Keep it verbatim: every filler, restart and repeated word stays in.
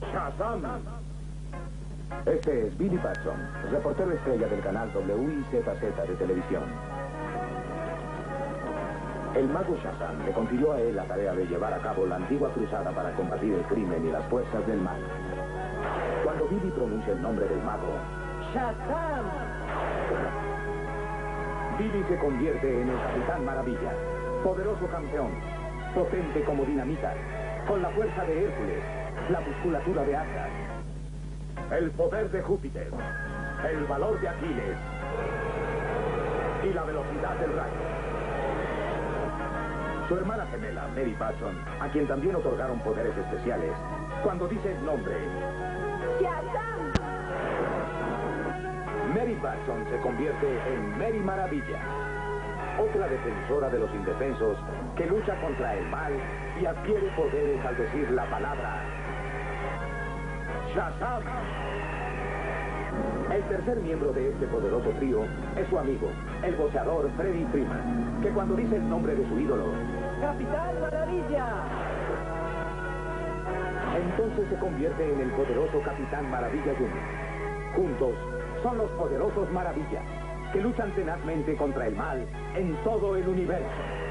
Shazam. Este es Billy Batson, reportero estrella del canal W I Z Z de televisión. El mago Shazam le confirió a él la tarea de llevar a cabo la antigua cruzada para combatir el crimen y las fuerzas del mal. Cuando Billy pronuncia el nombre del mago, ¡Shazam! Billy se convierte en el Capitán Maravilla, poderoso campeón, potente como dinamita, con la fuerza de Hércules, la musculatura de Atlas, el poder de Júpiter, el valor de Aquiles y la velocidad del rayo. Su hermana gemela, Mary Batson, a quien también otorgaron poderes especiales, cuando dice el nombre ¡Shazam! Mary Batson se convierte en Mary Maravilla, otra defensora de los indefensos que lucha contra el mal y adquiere poderes al decir la palabra Shazam. El tercer miembro de este poderoso trío es su amigo, el boxeador Freddie Freeman, que cuando dice el nombre de su ídolo, ¡Capitán Maravilla! entonces se convierte en el poderoso Capitán Maravilla junior Juntos son los poderosos Maravillas, que luchan tenazmente contra el mal en todo el universo.